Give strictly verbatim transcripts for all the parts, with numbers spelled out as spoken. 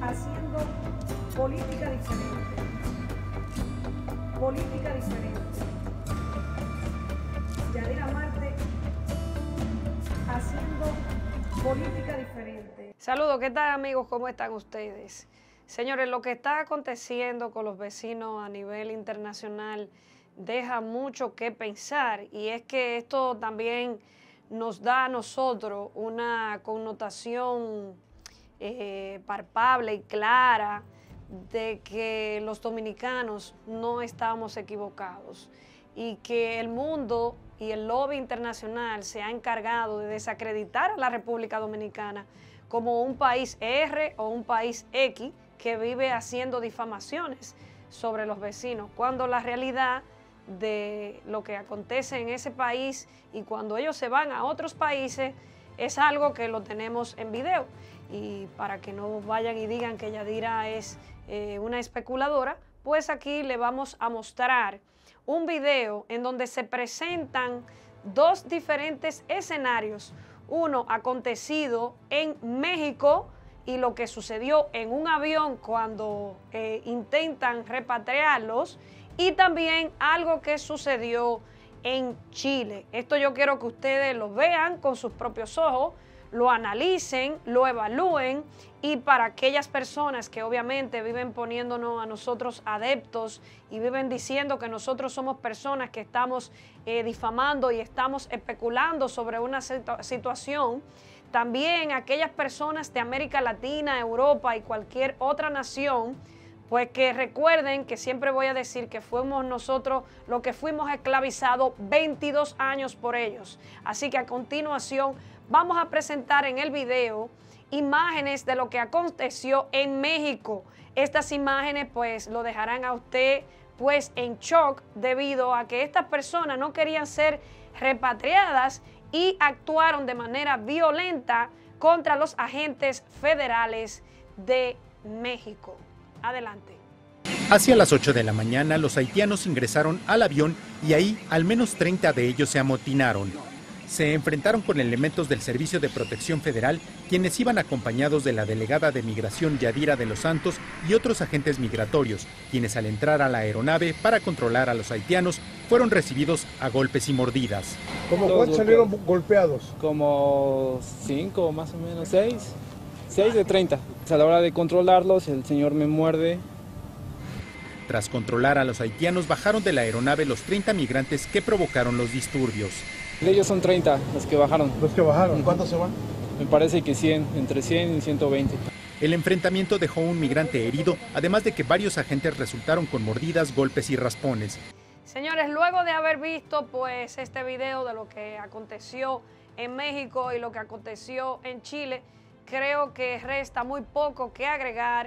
haciendo política diferente, política diferente. Yadira Marte haciendo política diferente. Saludos, ¿qué tal amigos? ¿Cómo están ustedes? Señores, lo que está aconteciendo con los vecinos a nivel internacional deja mucho que pensar, y es que esto también nos da a nosotros una connotación eh, palpable y clara de que los dominicanos no estamos equivocados y que el mundo y el lobby internacional se ha encargado de desacreditar a la República Dominicana como un país R o un país X que vive haciendo difamaciones sobre los vecinos, cuando la realidad de lo que acontece en ese país y cuando ellos se van a otros países es algo que lo tenemos en video. Y para que no vayan y digan que Yadira es eh, una especuladora, pues aquí le vamos a mostrar un video en donde se presentan dos diferentes escenarios, uno acontecido en México y lo que sucedió en un avión cuando eh, intentan repatriarlos, y también algo que sucedió en Chile. Esto yo quiero que ustedes lo vean con sus propios ojos, lo analicen, lo evalúen, y para aquellas personas que obviamente viven poniéndonos a nosotros adeptos y viven diciendo que nosotros somos personas que estamos eh, difamando y estamos especulando sobre una situ- situación, también aquellas personas de América Latina, Europa y cualquier otra nación, pues que recuerden que siempre voy a decir que fuimos nosotros los que fuimos esclavizados veintidós años por ellos. Así que a continuación vamos a presentar en el video imágenes de lo que aconteció en México. Estas imágenes pues lo dejarán a usted pues en shock debido a que estas personas no querían ser repatriadas y actuaron de manera violenta contra los agentes federales de México. Adelante. Hacia las ocho de la mañana, los haitianos ingresaron al avión y ahí al menos treinta de ellos se amotinaron. Se enfrentaron con elementos del Servicio de Protección Federal, quienes iban acompañados de la delegada de Migración Yadira de los Santos y otros agentes migratorios, quienes al entrar a la aeronave para controlar a los haitianos fueron recibidos a golpes y mordidas. ¿Cómo cuántos salieron golpeados? Como cinco, más o menos, seis. seis de treinta. A la hora de controlarlos, el señor me muerde. Tras controlar a los haitianos, bajaron de la aeronave los treinta migrantes que provocaron los disturbios. De ellos son treinta los que bajaron. Los que bajaron, ¿cuántos se van? Me parece que cien, entre cien y ciento veinte. El enfrentamiento dejó un migrante herido, además de que varios agentes resultaron con mordidas, golpes y raspones. Señores, luego de haber visto pues este video de lo que aconteció en México y lo que aconteció en Chile, creo que resta muy poco que agregar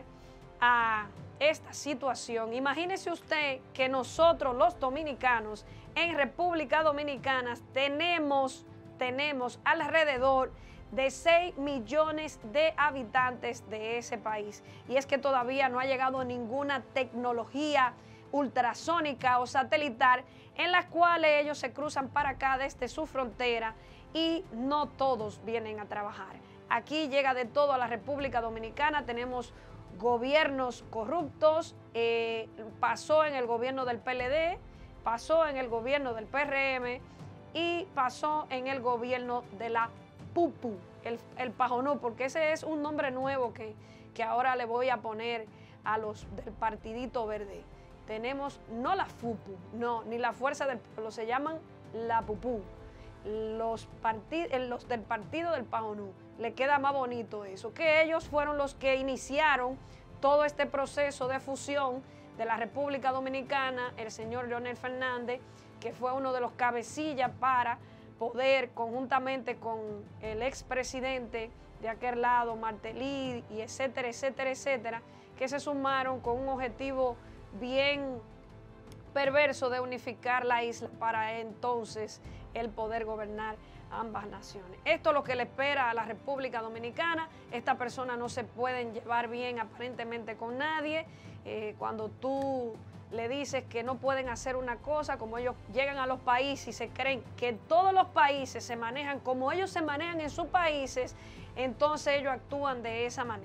a esta situación. Imagínese usted que nosotros los dominicanos en República Dominicana tenemos, tenemos alrededor de seis millones de habitantes de ese país. Y es que todavía no ha llegado ninguna tecnología ultrasónica o satelital en las cuales ellos se cruzan para acá desde su frontera y no todos vienen a trabajar. Aquí llega de todo a la República Dominicana, tenemos gobiernos corruptos, eh, pasó en el gobierno del P L D, pasó en el gobierno del P R M y pasó en el gobierno de la Pupu, el, el Pajonú, porque ese es un nombre nuevo que, que ahora le voy a poner a los del Partidito Verde. Tenemos no la Fupu, no, ni la Fuerza del Pueblo, se llaman la Pupú. Los, los del Partido del Pajonú, le queda más bonito eso, que ellos fueron los que iniciaron todo este proceso de fusión de la República Dominicana, el señor Leonel Fernández, que fue uno de los cabecillas para poder, conjuntamente con el expresidente de aquel lado, Martelly, y etcétera, etcétera, etcétera, que se sumaron con un objetivo bien perverso de unificar la isla para entonces el poder gobernar ambas naciones. Esto es lo que le espera a la República Dominicana. Estas personas no se pueden llevar bien aparentemente con nadie. Eh, cuando tú le dices que no pueden hacer una cosa, como ellos llegan a los países y se creen que todos los países se manejan como ellos se manejan en sus países, entonces ellos actúan de esa manera.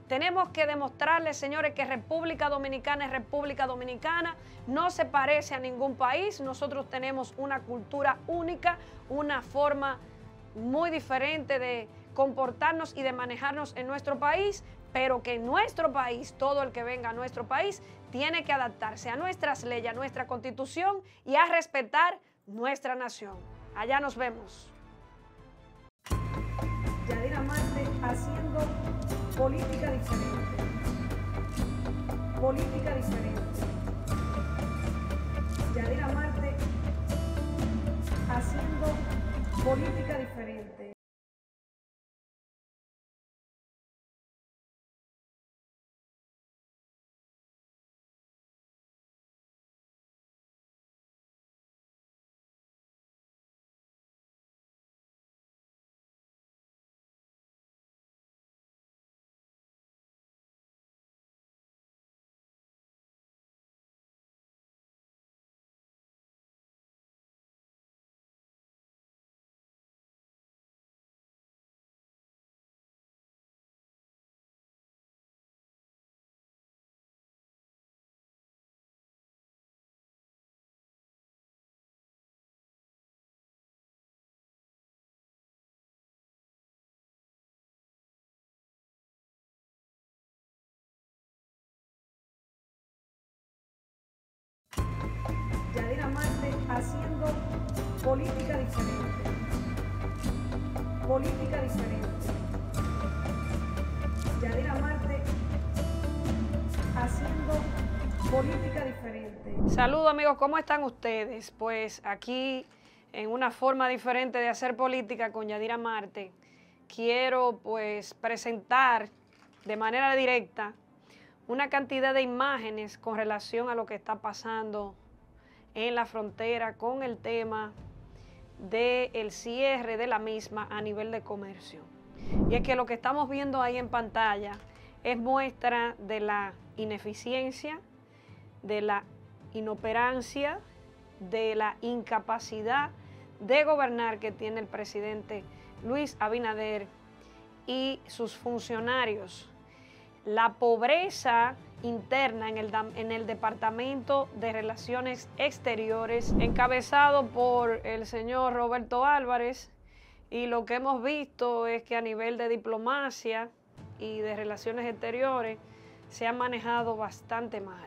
Tenemos que demostrarles, señores, que República Dominicana es República Dominicana, no se parece a ningún país. Nosotros tenemos una cultura única, una forma muy diferente de comportarnos y de manejarnos en nuestro país, pero que en nuestro país, todo el que venga a nuestro país, tiene que adaptarse a nuestras leyes, a nuestra constitución y a respetar nuestra nación. Allá nos vemos. Yadira Marte haciendo política diferente. Política diferente. Yadira Marte haciendo política diferente. Yadira Marte haciendo política diferente. Política diferente. Yadira Marte haciendo política diferente. Saludos amigos, ¿cómo están ustedes? Pues aquí en una forma diferente de hacer política con Yadira Marte, quiero pues presentar de manera directa una cantidad de imágenes con relación a lo que está pasando en la frontera con el tema del cierre de la misma a nivel de comercio. Y es que lo que estamos viendo ahí en pantalla es muestra de la ineficiencia, de la inoperancia, de la incapacidad de gobernar que tiene el presidente Luis Abinader y sus funcionarios. La pobreza interna en el, en el Departamento de Relaciones Exteriores, encabezado por el señor Roberto Álvarez, y lo que hemos visto es que a nivel de diplomacia y de relaciones exteriores se ha manejado bastante mal.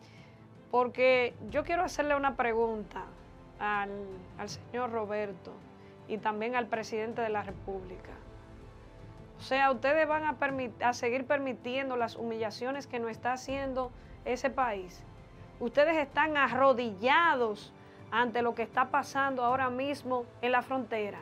Porque yo quiero hacerle una pregunta al, al señor Roberto y también al presidente de la República. O sea, ustedes van a, a seguir permitiendo las humillaciones que nos está haciendo ese país. Ustedes están arrodillados ante lo que está pasando ahora mismo en la frontera.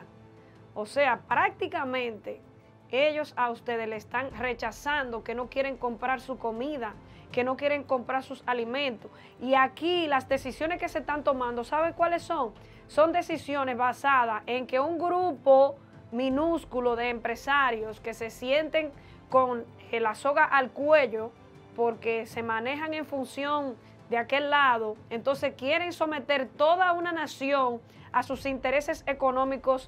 O sea, prácticamente ellos a ustedes le están rechazando, que no quieren comprar su comida, que no quieren comprar sus alimentos. Y aquí las decisiones que se están tomando, ¿saben cuáles son? Son decisiones basadas en que un grupo minúsculo de empresarios que se sienten con la soga al cuello porque se manejan en función de aquel lado, entonces quieren someter toda una nación a sus intereses económicos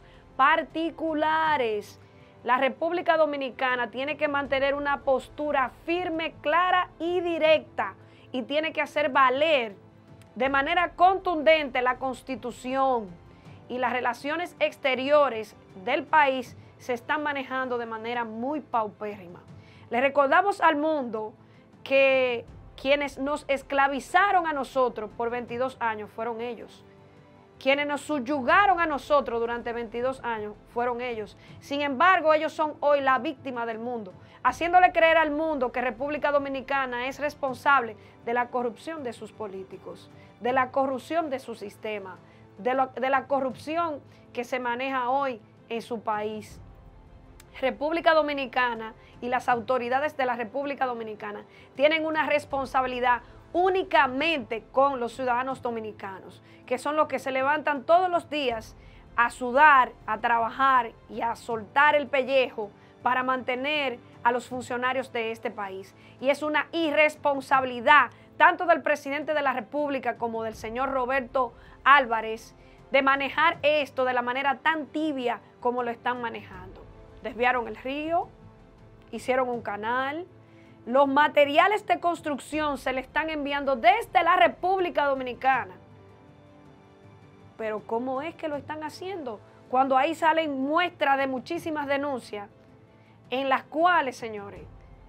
particulares. La República Dominicana tiene que mantener una postura firme, clara y directa, y tiene que hacer valer de manera contundente la Constitución, y las relaciones exteriores del país se están manejando de manera muy paupérrima. Le recordamos al mundo que quienes nos esclavizaron a nosotros por veintidós años fueron ellos. Quienes nos subyugaron a nosotros durante veintidós años fueron ellos. Sin embargo, ellos son hoy la víctima del mundo, haciéndole creer al mundo que República Dominicana es responsable de la corrupción de sus políticos, de la corrupción de su sistema, de, lo, de la corrupción que se maneja hoy en su país. República Dominicana y las autoridades de la República Dominicana tienen una responsabilidad únicamente con los ciudadanos dominicanos, que son los que se levantan todos los días a sudar, a trabajar y a soltar el pellejo para mantener a los funcionarios de este país. Y es una irresponsabilidad tanto del presidente de la República como del señor Roberto Álvarez de manejar esto de la manera tan tibia como lo están manejando. Desviaron el río, hicieron un canal, Los materiales de construcción se le están enviando desde la República Dominicana. Pero ¿cómo es que lo están haciendo? Cuando ahí salen muestras de muchísimas denuncias en las cuales, señores,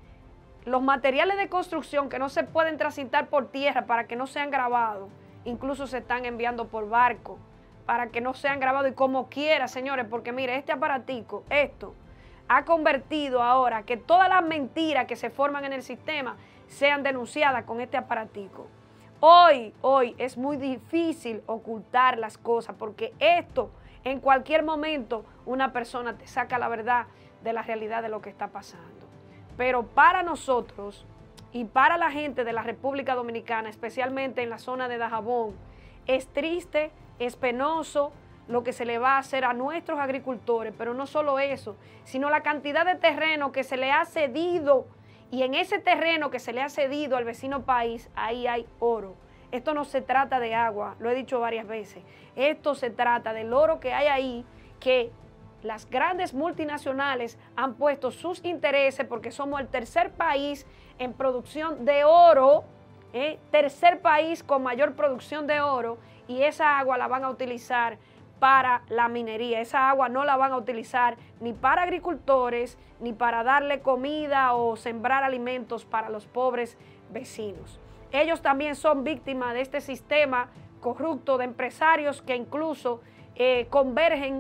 los materiales de construcción que no se pueden transitar por tierra para que no sean grabados, incluso se están enviando por barco para que no sean grabados y como quiera, señores, porque mire, este aparatico, esto, ha convertido ahora que todas las mentiras que se forman en el sistema sean denunciadas con este aparatico. Hoy, hoy es muy difícil ocultar las cosas porque esto, en cualquier momento, una persona te saca la verdad de la realidad de lo que está pasando. Pero para nosotros y para la gente de la República Dominicana, especialmente en la zona de Dajabón, es triste, es penoso lo que se le va a hacer a nuestros agricultores, pero no solo eso, sino la cantidad de terreno que se le ha cedido, y en ese terreno que se le ha cedido al vecino país, ahí hay oro. Esto no se trata de agua, lo he dicho varias veces, esto se trata del oro que hay ahí, que las grandes multinacionales han puesto sus intereses porque somos el tercer país en producción de oro, ¿eh? tercer país con mayor producción de oro, y esa agua la van a utilizar para la minería. Esa agua no la van a utilizar ni para agricultores, ni para darle comida o sembrar alimentos para los pobres vecinos. Ellos también son víctimas de este sistema corrupto de empresarios que incluso eh, convergen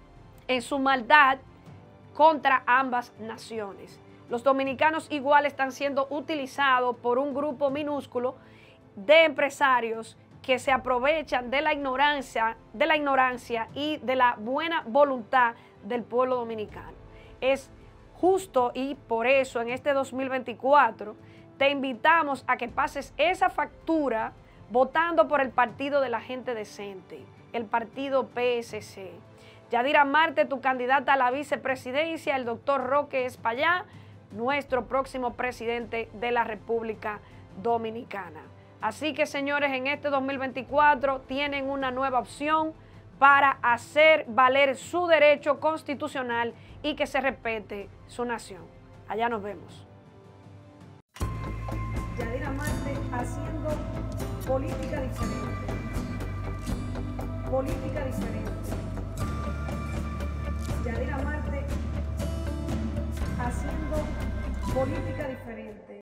en su maldad contra ambas naciones. Los dominicanos igual están siendo utilizados por un grupo minúsculo de empresarios que se aprovechan de la ignorancia, de la ignorancia y de la buena voluntad del pueblo dominicano. Es justo y por eso en este dos mil veinticuatro te invitamos a que pases esa factura votando por el partido de la gente decente, el partido P S C. Yadira Marte, tu candidata a la vicepresidencia, el doctor Roque Espaillá, nuestro próximo presidente de la República Dominicana. Así que, señores, en este dos mil veinticuatro tienen una nueva opción para hacer valer su derecho constitucional y que se respete su nación. Allá nos vemos. Yadira Marte haciendo política diferente. Política diferente. Yadira Marte haciendo política diferente.